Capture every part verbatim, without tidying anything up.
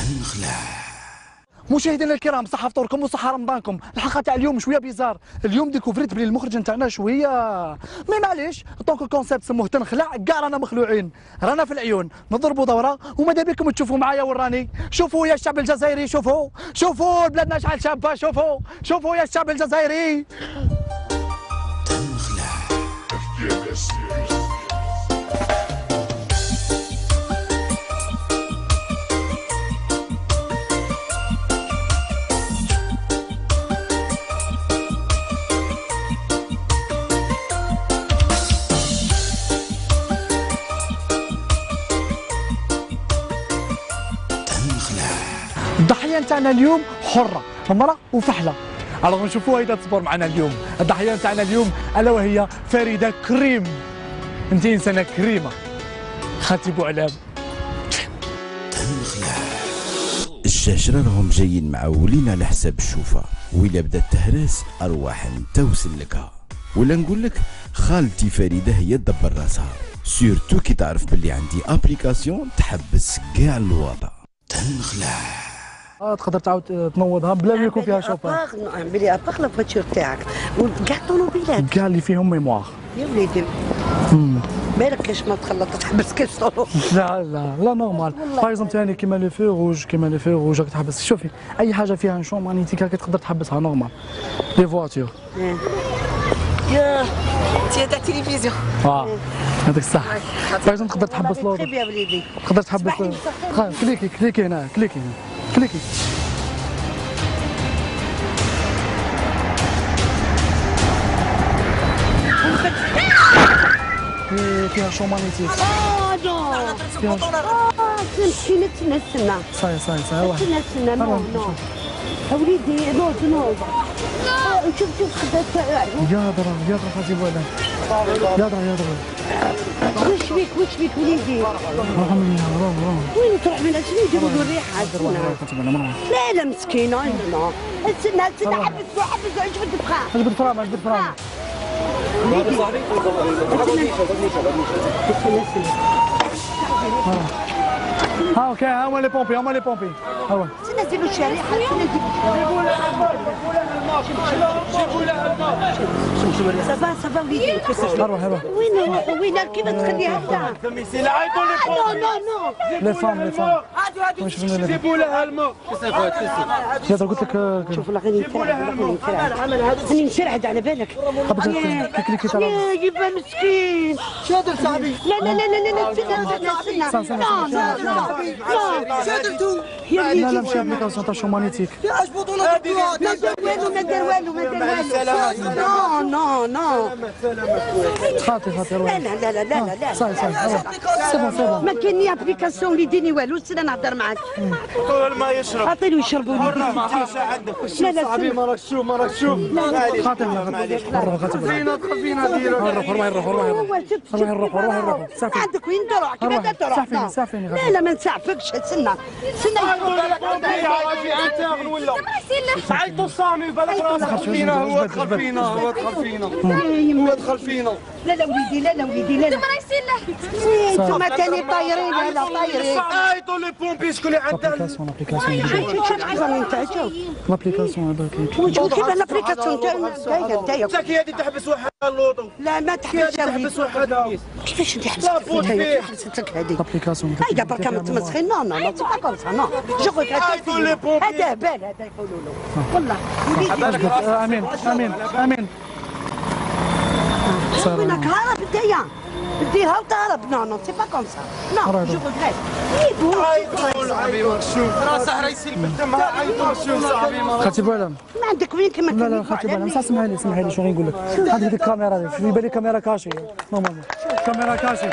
تنخلع. مشاهدينا الكرام، صحة فطوركم وصحة رمضانكم. الحلقة تاع اليوم شوية بيزار. اليوم ديكوفريت بلي المخرج نتاعنا شوية مي معليش، طونك الكونسيبت سموه تنخلع، كاع رانا مخلوعين، رانا في العيون، نضربوا دورة وماذا بكم تشوفوا معايا وراني. شوفوا يا الشعب الجزائري، شوفوا شوفوا بلادنا شحال شابة، شوفوا شوفوا يا الشعب الجزائري. تنخلع. الضحية نتاعنا اليوم حرة، مرة وفحلة. الوغ نشوفوها إذا تصبر معنا اليوم. الضحية نتاعنا اليوم ألا وهي فريدة كريم. أنت إنسانة كريمة، خالتي بوعلام. تنخلع. الشاشرة راهم جايين معولين على حساب الشوفة، وإلا بدات تهرس أرواح نتا وسلكها. ولا نقول لك خالتي فريدة هي تدبر راسها، سورتو كي تعرف باللي عندي ابليكاسيون تحبس كاع الوضع. تنخلع. آه تقدر تعاود تنوضها بلا ما يكون فيها شوفان. بلي اباغ لا فواتور تاعك وكاع الطوموبيلات كاع اللي فيهم ميموار. يا وليدي بالك كاش ما تخلط تحبس كاش طوموبيل. لا لا لا نورمال. باغ اكزومبل ثاني كيما لي فو روج، كيما لي فو روج راك تحبس. شوفي اي حاجه فيها نشون مانيتيك راك تقدر تحبسها نورمال. لي فواتور يا تي تاع التلفزيون. اه هذاك الصح. باغ اكزومبل تقدر تحبس لوطو. يا وليدي تقدر تحبس. كليكي كليكي هنا، كليكي كليكي. فيها شو مانيتيك. اه نو اه تمشي نتسنى نتسنى. صاي صاي صاي واحد. نتسنى نتسنى نو نو وليدي نوض نوض. شوف شوف خدات يا درا يا درا خالتي بوعلام، يا درا يا درا. واش بيك واش بيك وليدي؟ روح من هنا روح روح. وين تروح من هنا؟ شنو يديروا له الريحه؟ لا لا مسكينه لا استنى استنى حبس حبس جبد الفخار جبد فرامل جبد فرامل. ها اوكي ها هما لي بومبي هما لي بومبي ها هو. سنزلوا الشريحه سنزلوا صافا صافا وليدي. روح روح. وين وين كيف تخليها انت؟ نو نو نو لي فام لي فام. جيبوا لها الماء. يا قلت لك شوف الاغاني نتاعها راني نشرعد على بالك. كليكي ترى يا يبا مسكين. شادر صاحبي. لا لا لا لا لا استنى استنى لا لا لا شادرتو. يا وليدي لا لا مشي ابليكاسيون تاع شو مانيتيك. اش بطولة ما دار والو ما دار والو ما دار والو. نو نو نو خاطي خاطي روح. لا لا لا لا لا لا صاي صاي سي بون سي بون. ما كاين ني ابليكاسيون اللي يديني والو. استنى نهضر معاك. الماء يشرب. عطيله يشربوا لي. لا لا صاحبي ما راك تشوف ما راك تشوف. خاطي روح خاطي فينا فينا ديرو. روح روح روح روح روح روح روح روح. عندك وين تروح؟ كيما تروح؟ سعفيني سعفيني. لا لا ما نسعفكش. استنى استنى عيطوا صامي بالك راه دخل فينا هو دخل فينا هو دخل فينا هو دخل فينا. لا لا وليدي لا لا وليدي لا لا انتوما تاني طايرين هذا طايرين. عيطوا لي بومبي شكون اللي عندها لابليكاسيون لابليكاسيون شوف الخزانه نتاع شوف لابليكاسيون هذاك. وشوف كيف لابليكاسيون تاعنا نتايا. تاكي هذه تحبس واحد اللوطو. لا ما تحبسش تحبس واحد. كيفاش نحبس لا بوت فيه. حبستك هذه لابليكاسيون هيدا بركا ما تمسخين. نو نو نو سي با كوم سا نو جو عيطوا لي بومبي. هذا بال هذا يقولوا له والله وليدي. امين امين امين. وينك هرب انتيا ديرها وتهرب. نو نو سي با كوم سا نو جو غريت. عيطوا صاحبي ما شوف راه سهره يسلب الدم. عيطوا شوف صاحبي ما خالتي بوعلام. ما عندك وين كما لا لا خالتي بوعلام سمحي لي سمحي لي شنو نقول لك. هذه ديك الكاميرا هذه في بالي كاميرا كاشي نورمالمون كاميرا كاشي.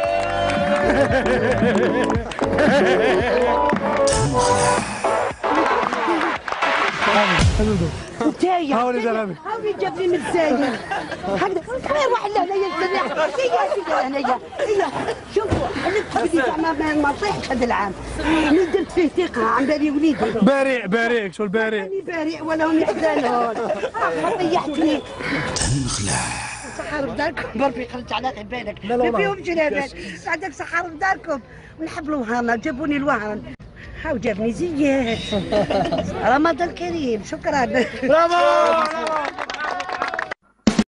نتايا هاولي درامي هاولي جاب لي من الزايد هكذا غير واحد هنايا الزناح هي هي هنايا هي شوفوا اللي تحبني زعما ما نطيحش هذا العام. اللي درت فيه ثقه عم بالي وليدي بريء بريء شو البريء. ماني بريء ولا هم يحزنون. طيحتني. تنخلع. سحر في داركم بربي خرجت على بالك ما فيهمش لاباس. عندك سحر في داركم ونحب الوهران جابوني الوهران حاو جابني زيات. رمضان كريم، شكرا. برافو.